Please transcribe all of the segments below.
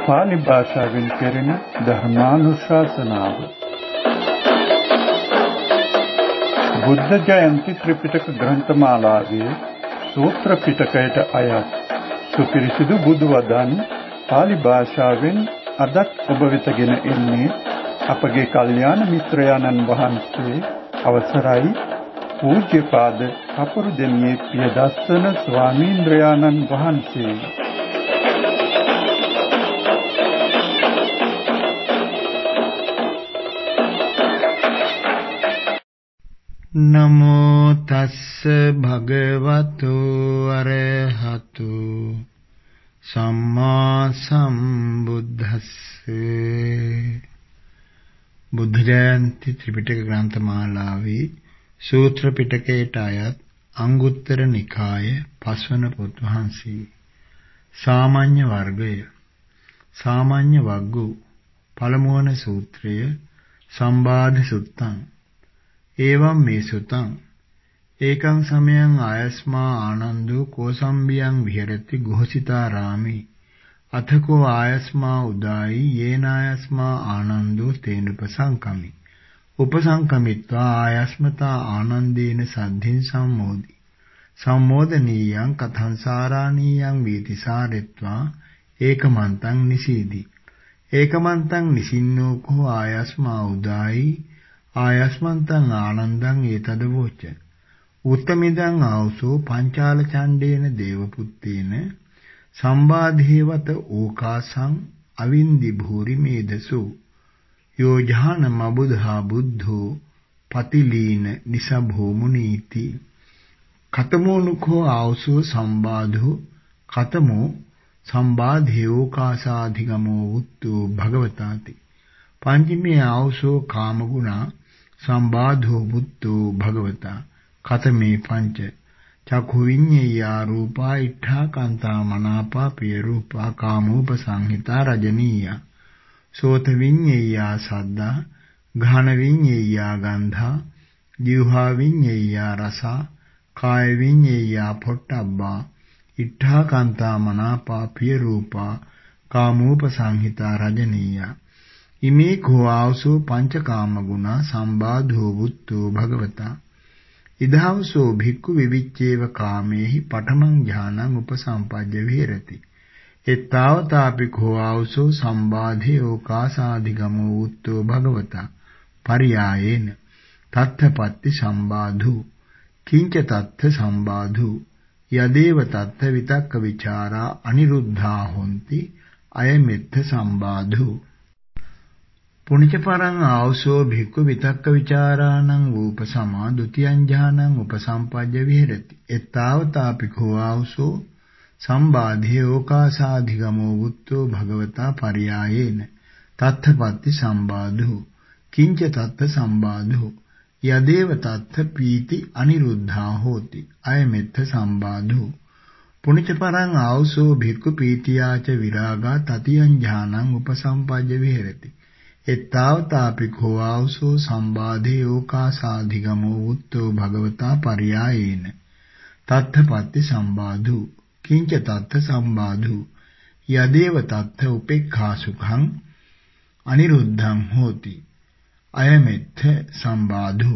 පාලි භාෂාවෙන් කෙරෙන ධර්මානුශාසනාව. බුද්ධ ජයන්ති ත්‍රිපිටක ග්‍රන්ථමාලාවේ සූත්‍ර පිටකයට අයත් සුපිරිසිදු බුදු වදන් පාලි භාෂාවෙන් අදත් ඔබ වෙතගෙන එන්නේ අපගේ කල්යාණ මිත්‍රයාණන් වහන්සේ අවසරයි පූජ්‍යපාද කපුරුදෙණියේ පියදස්සන ස්වාමීන්ද්‍රයාණන් වහන්සේ. නමෝ තස්ස භගවතු අරහතු සම්මා සම්බුද්දස්ස. බුද්ධ ජයන්ති ත්‍රිපිටක ග්‍රන්ථමාලාවේ සූත්‍ර පිටකයට අයත් අංගුත්තර නිකාය පස්වන පොත් වහන්සේ. සාමාන්‍ය වර්ගය. සාමාන්‍ය වග්ගු පළමුවන සූත්‍රය සම්බාධි සුත්තං. එවං මේ සුතං ඒකං සමයං ආයස්මා ආනන්දෝ කෝසම්බියං විහෙරති ගෝසිතාරාමේ අතකෝ ආයස්මා උදායි යේන ආයස්මා ආනන්දෝ තේන උපසංකමි උපසංකමිත්වා ආයස්මතා ආනන්දේන සද්ධින් සම්මෝදි සම්මෝදනීයං කතං සාරාණීයං වීතිසාරෙත්වා ඒකමන්තං නිසීදි ඒකමන්තං නිසින්නෝ කෝ ආයස්මා උදායි ආයස්මන්තං ආනන්දං ඒතදවෝච උත්තමිදං ආවසෝ පංචාල ඡණ්ඩේන දේවපුත්තේන සම්බාධේවත ඕකාසං අවින්දි භූරි මේදසු යෝ ජාන මබුධා බුද්ධෝ පතිලීන නිසභෝ මුනීති කතමෝනුකෝ ආවසෝ සම්බාධෝ කතමෝ සම්බාධේෝ කාසාධිගමෝ උත්තෝ භගවතාති පංචමේ ආවසෝ කාමගුණා සම්බාධෝ බුද්ධෝ භගවතා කතමේ පංච චක්ඛු විඤ්ඤයා රූපා ඉඨා කාන්තා මනාපා පිය රූපා කාමෝපසංහිතා රජනීය සෝත විඤ්ඤයා සද්දා ඝාන විඤ්ඤයා ගන්ධා જીවහා විඤ්ඤයා රසා කාය විඤ්ඤයා පොට්ටබ්බා ඉඨා කාන්තා මනාපා පිය රූපා කාමෝපසංහිතා රජනීය ඉමේ කෝ ආවසෝ පංචකාම ගුණා සම්බාධෝ බුද්ධෝ භගවතා ඉදහවසෝ භික්ඛු විවිච්ඡේව කාමේහි පඨමං ඥානං උපසම්පජ්ජ විහෙරති එත්තාවතාපි කෝ ආවසෝ සම්බාධේ ඕකාසාදිගමෝ උත්තෝ භගවතා පරියායේන තත්ථපත්ති සම්බාධු කිංච තත්ථ සම්බාධු යදේව තත්ථ විතක්ක ਵਿਚාරා අනිරුද්ධා හොಂತಿ අයමෙත්ථ සම්බාධු පුනිචපරං ආවසෝ භික්ඛු විතක්ක ਵਿਚාරාණං වූපසමා ဒ ුතියං ඥානං උපසම්පජ්ජ විහෙරති එත්තාවතාපි කෝ ආවසෝ සම්බාධේ ඕකාසාධිගමෝ වුත්තෝ භගවතා පරියායේන තත්ථපත්ති සම්බාධෝ කිංච තත්ථ සම්බාධෝ යදේව තත්ථ පීති අනිරුද්ධා හෝති අයමෙත්ථ සම්බාධෝ පුනිචපරං ආවසෝ භික්ඛු පීතියාච විරාගා තතියං ඥානං උපසම්පජ්ජ විහෙරති එත්තාවතාපි කෝ ආවසෝ සම්බාධේ ඕකාසාධිගමෝ උත්තෝ භගවතා පරියායේන තත්ථපත්ති සම්බාධු කිංච තත්ථ සම්බාධු යදේව තත්ථ උපේක්ඛා සුඛං අනිරුද්ධං හෝති අයමෙත්ථ සම්බාධු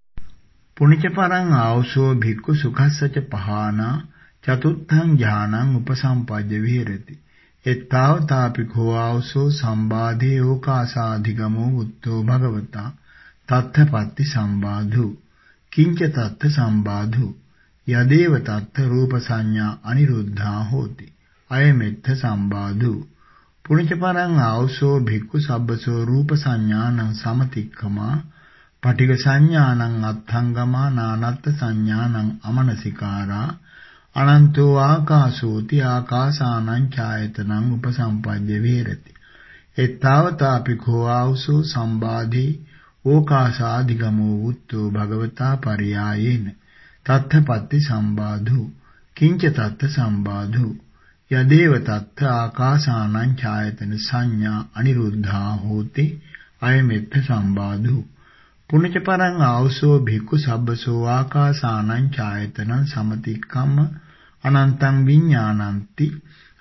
පුනිචපරං ආවසෝ භික්ඛු සුඛස්සච පහානා චතුත්ථං ඥානං උපසම්පජ්ජ විහෙරති එත්තාවතාපි කෝ ආවසෝ සම්බාධේ ඕකාසාධිගමෝ උත්තෝ භගවතා තත්ථපත්ති සම්බාධු කිංච තත්ථ සම්බාධු යදේව තත්ථ රූප සංඥා අනිරුද්ධා හෝති අයමෙත්ථ සම්බාධු පුනිචපරං ආවසෝ භික්ඛු සබ්බසෝ රූප සංඥානං සමතික්කමා පටිඝ සංඥානං අත්ථංගමා නානත්ථ සංඥානං අමනසිකාරා අනන්තෝ ආකාශෝති ආකාසානං ඡායතනං උපසම්පජ්ජ විහෙරති එත්තාවතාපි කෝ ආවසෝ සම්බාධේ ඕකාසාධිගමෝ උත්තෝ භගවතා පරියායේන තත්ථපත්ති සම්බාධු කිංච තත්ථ සම්බාධු යදේව තත්ථ ආකාසානං ඡායතන සංඥා අනිරුද්ධා හෝති අයමෙත්ථ සම්බාධු පුනිචපරං ආවසෝ භික්ඛු සබ්බසෝ ආකාසානං ඡායතනං සමතික්කම්ම අනන්තං විඥානಂತಿ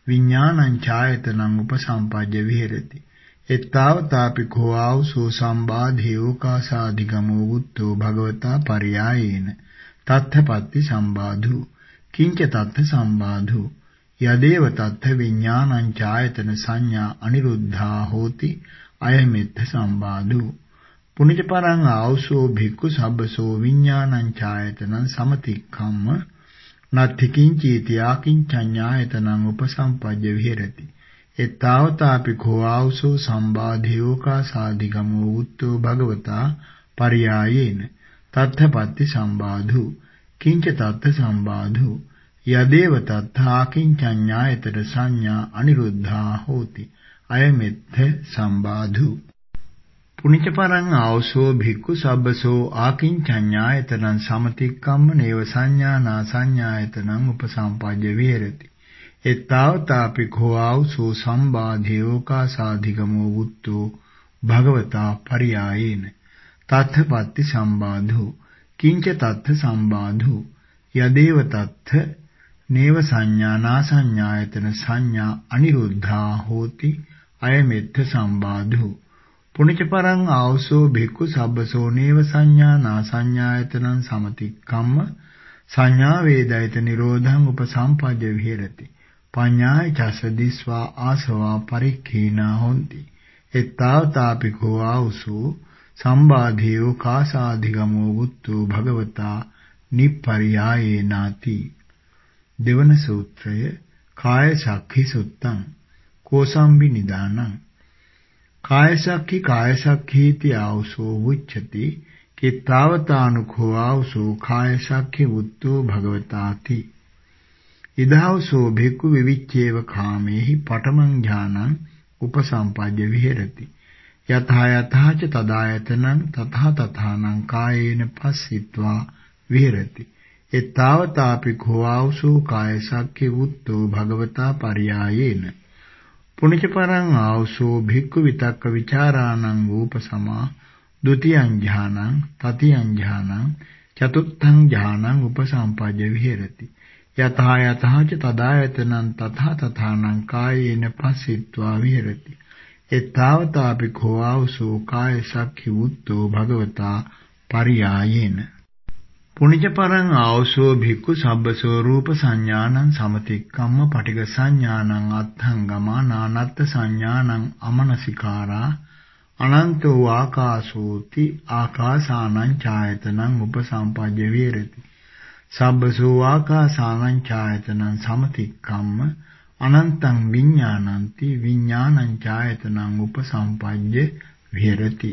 විඥානං ඡායතනං උපසම්පජ්ජ විහෙරති. එත්තාවතාපි කෝ ආවසෝ සම්බාධේ ඕකාසාදිගමෝ වුත්තෝ භගවතා පරියායේන තත්ථපත්ති සම්බාධු කිංච තත්ථ සම්බාධු යදේව තත්ථ විඥානං ඡායතන සංඥා අනිරුද්ධා හෝති අයමෙත්ථ සම්බාධු පුනිජ පරං ආවසෝ භික්ඛු සබ්බසෝ විඥානං ඡායතනං සමතික්ඛම්ම නත්ථි කිංචීති ආකින්චඤ්ඤායතනං උපසම්පජ්ජ විහෙරති. එත්තාවතාපි කෝ ආවසෝ සම්බාධියෝකාසාදිගමෝ වුත්තෝ භගවතා පරියායේන තත්ථපත්ති සම්බාධු කිංච තත්ථ සම්බාධු යදේව තත්ථාකින්චඤ්ඤායතන සංඥා අනිරුද්ධා හෝති අයමෙත්ථ සම්බාධු පුනිච පරං ආවසෝ භික්ඛු සබ්බසෝ ආකින්චඤ්ඤායතනං සමතික්කම්ම නේව සංඥානා සංඥායතනං උපසම්පජ්ජ විහෙරති. එත්තාවතාපි කෝ ආවසෝ සම්බාධියෝකාසාදිගමෝ වුත්තෝ භගවතා පරියායේන තත්ථපත්ති සම්බාධු කිංච තත්ථ සම්බාධු යදේව තත්ථ නේව සංඥානා සංඥායතන සංඥා අනිරුද්ධා හෝති අයමෙත්ථ සම්බාධු පුනිච පරං ආවසෝ භික්ඛු සබ්බසෝ නේව සංඥානා සංඥායතනං සමතික්කම්ම සංඥා වේදයිත නිරෝධං උපසම්පජ්ජ විහෙරති. පඤ්ඤාය චස්ස දිස්වා ආසවා පරික්ඛීනා හොಂತಿ. එත්තාවතාපි කෝ ආවසෝ සම්බාධියෝ කාසාදිගමෝ වුත්තෝ භගවතා නිප්පරියායේනාති. දෙවන සූත්‍රය කාය සක්ඛි සුත්තං කෝසම්බි නිදානං. කාය සක්ඛීති ආවසෝ උච්චති කිත්තාවතානුඛෝ ආවසෝ කාය සක්ඛි වුත්තෝ භගවතාති. ඉදහවසෝ භික්ඛු විවිච්ඡේව කාමේහි පඨමං ඥානං උපසම්පජ්ජ විහෙරති. යථා යථාච තදායතනං තථා තථානං කායේන පස්සිත්වා විහෙරති. එත්තාවතාපි කෝ ආවසෝ කාය සක්ඛි වුත්තෝ භගවතා පරියායේන පුනිච පරං ආවසෝ භික්ඛු විතක්ක විචාරාණං වූපසමා ဒ ුතියං ඥානං තතියං ඥානං චතුත්ථං ඥානං උපසම්පජ්ජ විහෙරති. යථා යථාච තදායතනං තථා තථානං කායේන පස්සිත්වා විහෙරති. එත්තාවතාපි කෝ ආවසෝ කාය සක්ඛි වුත්තෝ භගවතා පරියායේන පුනිච පරං ආවසෝ භික්ඛු සබ්බසෝ රූප සංඥානං සමතික්කම්ම පටිඝ සංඥානං අත්ථංගමා නානත්ත් සංඥානං අමනසිකාරා අනන්තෝ ආකාශෝති ආකාසානං ඡායතනං උපසම්පජ්ජ විහෙරති. සබ්බසෝ ආකාසානං ඡායතනං සමතික්කම්ම අනන්තං විඥානಂತಿ විඥානං ඡායතනං උපසම්පජ්ජ විහෙරති.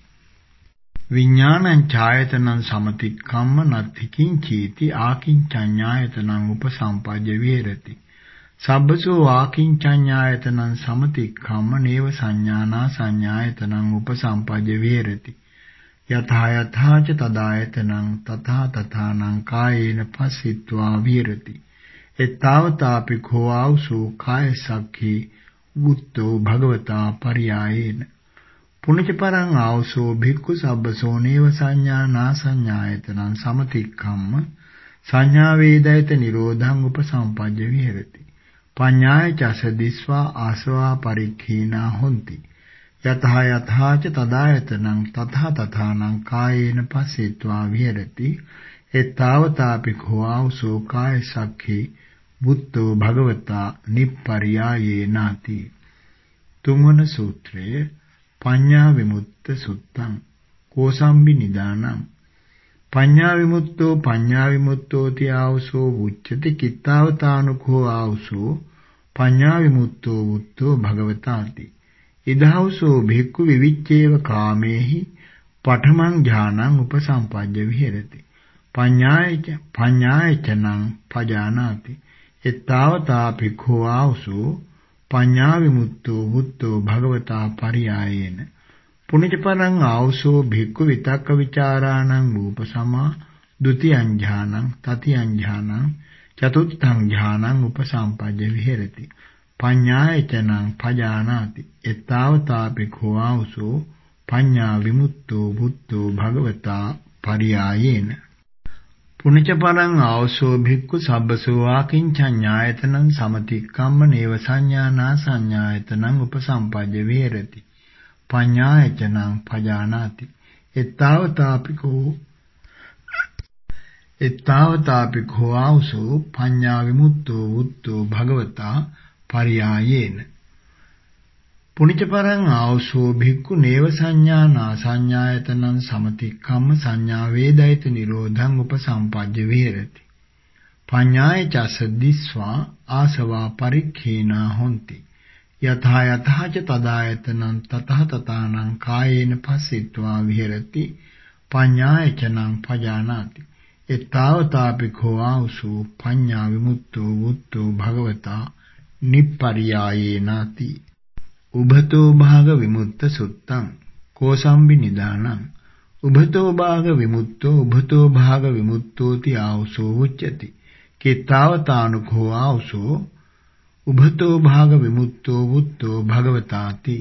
විඥානං ඡායතනං සමතික්කම්ම නත්ථි කිංචීති ආකින්චඤ්ඤායතනං උපසම්පජ්ජ විහෙරති. සබ්බසෝ ආකින්චඤ්ඤායතනං සමතික්කම්ම නේව සංඥානා සංඥායතනං උපසම්පජ්ජ විහෙරති. යථා යථාච තදායතනං තථා තථානං කායේන පස්සිත්වා විහෙරති. එත්තාවතාපි කෝ ආවසෝ කාය සක්ඛි වුත්තෝ භගවතා පරියායේන පුනිච පරං ආවසෝ භික්ඛු සබ්බසෝ නේව සංඥානා සංඥායතනං සමතික්කම්ම සංඥා වේදයිත නිරෝධං උපසම්පජ්ජ විහෙරති. පඤ්ඤාය චස දිස්වා ආසවා පරික්ඛීනා හොಂತಿ. යතහා යථාච තදායතනං තථා තථානං කායේන පස්සිත්වා විහෙරති. එත්තාවතාපි කෝ ආවසෝ කාය සක්ඛි වුත්තෝ භගවතා නිප්පරියායේනාති. තුන්වන සූත්‍රය පඤ්ඤා විමුක්ත සුත්තං කෝසම්බි නිදානං. පඤ්ඤා විමුක්තෝති ආවසෝ උච්චති කිත්තාවතානුඛෝ ආවසෝ පඤ්ඤා විමුක්තෝ වුත්තෝ භගවතාති. ඉදහවසෝ භික්ඛු විවිච්ඡේව කාමේහි පඨමං ඥානං උපසම්පජ්ජ විහෙරති. පඤ්ඤායචනං පජානාති. එත්තාවතාපි කෝ ආවසෝ පඤ්ඤා විමුක්තෝ වුත්තෝ භගවතා පරියායේන පුනිච පරං ආවසෝ භික්ඛු විතක්ක විචාරාණං රූපසමා ဒ ුතියං ඥානං තතියං ඥානං චතුත්ථං ඥානං උපසම්පජ්ජ විහෙරති. පඤ්ඤායචනං පජානාති. එත්තාවතාපි කෝ ආවසෝ පඤ්ඤා විමුක්තෝ වුත්තෝ භගවතා පරියායේන පුනිච පරං ආවසෝ භික්ඛු සබ්බසෝ ආකින්චඤ්ඤායතනං සමතික්කම්ම නේව සංඥානා සංඥායතනං උපසම්පජ්ජ විහෙරති පඤ්ඤායචනං පජානාති එත්තාවතාපිකෝ ආවසෝ පඤ්ඤා විමුක්තෝ උත්තෝ භගවතා පරියායේන පුනිච පරං ආවසෝ භික්ඛු නේව සංඥානා සංඥායතනං සමතික්කම්ම සංඥා වේදයිත නිරෝධං උපසම්පජ්ජ විහෙරති පඤ්ඤාය චස දිස්වා ආසවා පරික්ඛේනා හොಂತಿ යථා යථාච තදායතනං තතහ තතානං කායේන පස්සිට්වා විහෙරති පඤ්ඤාය චනං පජානාති එත්තාවතාපිකෝ ආවසෝ පඤ්ඤා විමුක්තෝ උත්තෝ භගවතා නිප්පරියායේනාති උභතෝ භාග විමුක්ත සුත්තං කෝසම්බි නිදානං උභතෝ භාග විමුක්තෝ උභතෝ භාග විමුක්තෝති ආවසෝ උච්චති කිතාවතානුකෝ ආවසෝ උභතෝ භාග විමුක්තෝ උත්තෝ භගවතාති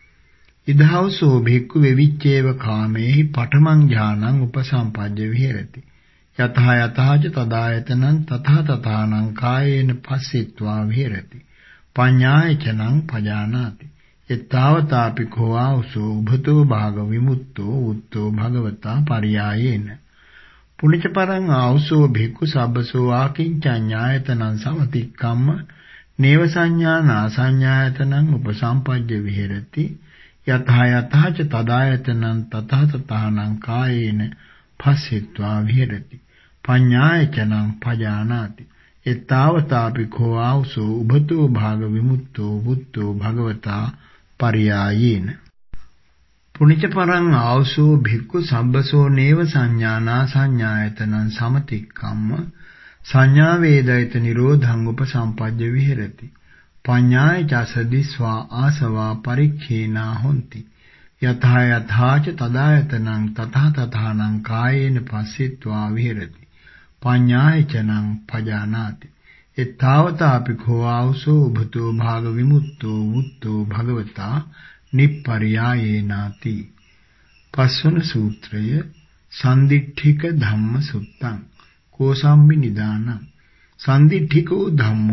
ඉදහවසෝ භික්ඛු වෙවිච්ඡේව කාමේහි පඨමං ඥානං උපසම්පජ්ජ විහෙරති යතහ යතහච තදායතනං තතහ තථානං කායේන පස්සිට්වා විහෙරති පඤ්ඤාය චනං පජානාති එත්තාවතාපිකෝ ආවසෝ උභතෝ භාග විමුක්තෝ උත්තෝ භගවතා පරියායේන පුනිච පරං ආවසෝ භික්ඛු සබ්බසෝ ආකින්චඤ්ඤායතනං සමතික්කම්ම නේව සංඥානා සංඥායතනං උපසම්පජ්ජ විහෙරති යතහ යතහච තදායතනං තතහ තථානං කායේන පස්සිට්වා විහෙරති පඤ්ඤාය චනං පජානාති එත්තාවතාපිකෝ ආවසෝ උභතෝ භාග විමුක්තෝ උත්තෝ භගවතා පරියායේන පුනිච පරං ආවසෝ භික්ඛු සම්බසෝ නේව සංඥානා සංඥායතනං සමතික්කම්ම සංඥා වේදයිත නිරෝධං උපසම්පජ්ජ විහෙරති පඤ්ඤාය චස දිස්වා ආසවා පරික්ඛේනා හොಂತಿ යතහ යථාච තදායතනං තතහ තථානං කායේන පස්සිට්වා විහෙරති පඤ්ඤාය චනං පජානාති එත්තාවතාපිකෝ ආවසෝ උභතෝ භාග විමුක්තෝ උත්තෝ භගවතා නිප්පරියායේනාති පස්වන සූත්‍රය සන්දිට්ඨික ධම්ම සුත්තං කෝසම්බි නිදානං සන්දිට්ඨිකෝ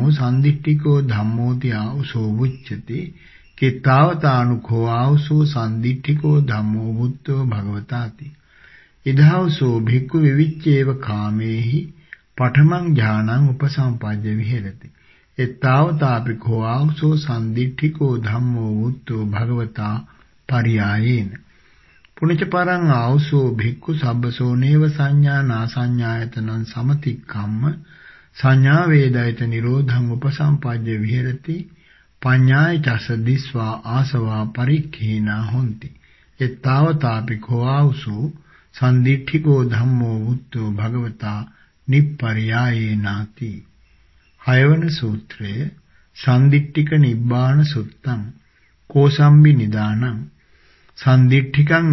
ධම්මෝති ආවසෝ උච්චති කිතාවතානුකෝ ආවසෝ සන්දිට්ඨිකෝ ධම්මෝ උත්තෝ භගවතාති ඉදහවසෝ භික්ඛු විවිච්ඡේව කාමේහි පඨමං ඥානං උපසම්පජ්ජ විහෙරති එත්තාවතාපිකෝ ආවසෝ සන්දිට්ඨිකෝ ධම්මෝ උත්තෝ භගවතා පරියායේන පුනිච පරං ආවසෝ භික්ඛු සබ්බසෝ නේව සංඥානා සංඥායතනං සමතික්කම්ම සංඥා වේදයිත නිරෝධං උපසම්පජ්ජ විහෙරති පඤ්ඤාය චස දිස්වා ආසවා පරික්ඛේනා හොಂತಿ එත්තාවතාපිකෝ ආවසෝ සන්දිට්ඨිකෝ ධම්මෝ උත්තෝ භගවතා නිප්පරියායේනාති හයවන සූත්‍රය සන්දිට්ඨික නිබ්බාන සුත්තං කෝසම්බි නිදානං සන්දිට්ඨිකං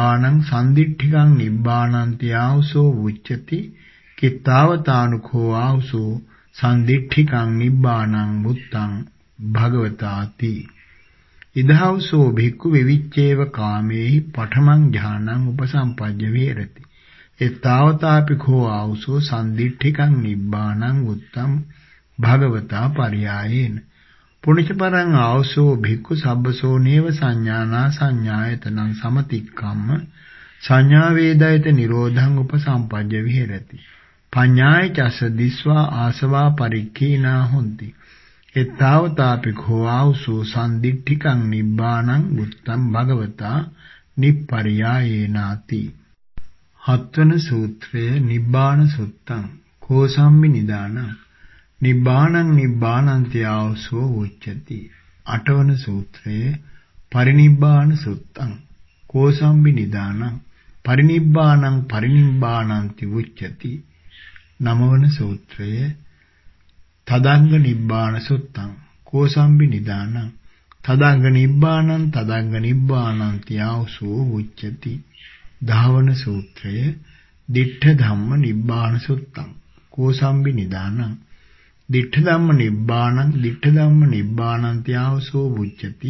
නිබ්බානන්ති ආවසෝ උච්චති කිතාවතානුකෝ ආවසෝ සන්දිට්ඨිකං නිබ්බානං මුත්තං භගවතාති ඉදහවසෝ භික්ඛු විවිච්ඡේව කාමේහි පඨමං ඥානං උපසම්පජ්ජ විහෙරති එත්තාවතාපිකෝ ආවසෝ සන්දිට්ඨිකං නිබ්බානං උත්තං භගවතා පරියායේන පුනිච පරං ආවසෝ භික්ඛු සබ්බසෝ නේව සංඥානා සංඥායතනං සමතික්කම්ම සංඥා වේදයිත නිරෝධං උපසම්පජ්ජ විහෙරති පඤ්ඤාය චස දිස්වා ආසවා පරික්ඛේනා හොಂತಿ එත්තාවතාපිකෝ ආවසෝ සන්දිට්ඨිකං නිබ්බානං උත්තං භගවතා නිප්පරියායේනාති හත්වන සූත්‍රය නිබ්බාන සුත්තං කෝසම්බි නිදානං නිබ්බානන්ති ආවසෝ උච්චති අටවන සූත්‍රය පරිනිබ්බාන සුත්තං කෝසම්බි නිදානං පරිනිබ්බානන්ති උච්චති නවවන සූත්‍රය තදංග නිබ්බාන සුත්තං කෝසම්බි නිදානං තදංග නිබ්බානන්ති ආවසෝ උච්චති දහවන සූත්‍රය දිට්ඨ ධම්ම නිබ්බාන සුත්තං කෝසම්බි නිදානං දිට්ඨ ධම්ම නිබ්බානන්ති ආවසෝ උච්චති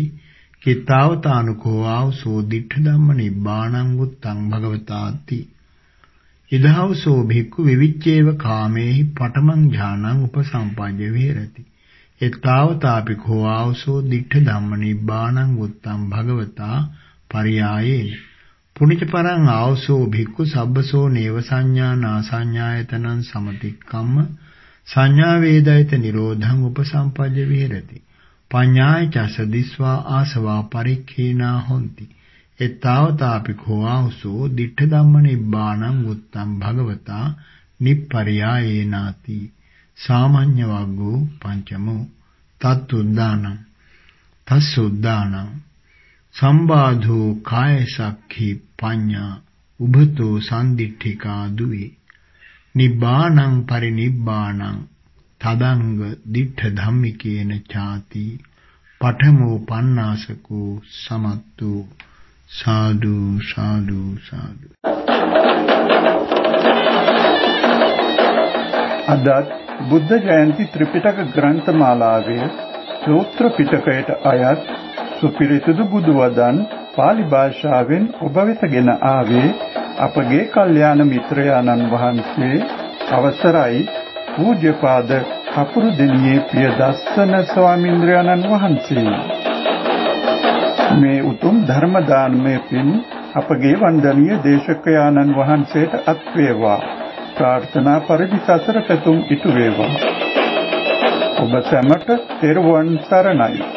කිතාවතානුකෝ ආවසෝ දිට්ඨ ධම්ම නිබ්බානං උත්තං භගවතාති ඉදහවසෝ භික්ඛු විවිච්ඡේව කාමේහි පඨමං ඥානං උපසම්පජ්ජ විහෙරති. එත්තාවතාපි කෝ ආවසෝ දිට්ඨ ධම්ම නිබ්බාණං උත්තම් භගවතා පරියායේන. පුනිච පරං ආවසෝ භික්ඛු සබ්බසෝ නේව සංඥා නාසඤ්ඤායතනං සමතික්කම්ම සංඥා වේදයිත නිරෝධං උපසම්පජ්ජ විහෙරති. පඤ්ඤාය චස දිස්වා ආසවා පරික්ඛේනා හොಂತಿ. එත්තාවතාපි කෝ ආවසෝ දිට්ඨ ධම්ම නිබ්බාණං උත්තම් භගවතා නිප්පරියායේනාති. සාමාන්‍ය වග්ගෝ පංචමෝ තත්තුද්දානං තස්සුද්දානං සම්බාධෝ කාය සක්ඛි පඤ්ඤා උභතෝ සම්දිට්ඨිකා දුවේ නිබ්බාණං පරිනිබ්බාණං තදංග දිට්ඨ ධම්මිකේන ചാති පඨමෝ පන්නාසකෝ සමත්තු. සාදු සාදු සාදු. අදත් බුද්ධ ජයන්ති ත්‍රිපිටක ග්‍රන්ථමාලාවේ සූත්‍ර පිටකයට අයත් සුපිරිසිදු බුදු වදන් පාලි භාෂාවෙන් ඔබ වෙතගෙන ආවේ අපගේ කල්යාණ මිත්‍රයාණන් වහන්සේ අවසරයි පූජ්‍යපාද කපුරුදෙණියේ ප්‍රියදස්සන ස්වාමීන්ද්‍රයාණන් වහන්සේ. මේ උතුම් ධර්ම දානමය පින් අපගේ වන්දනීය දේශකයාණන් වහන්සේට අත් වේවා. ප්‍රාර්ථනා පරිදි සසර පැතුම් ඉටු වේවා. ඔබ සැමට තෙරුවන් සරණයි.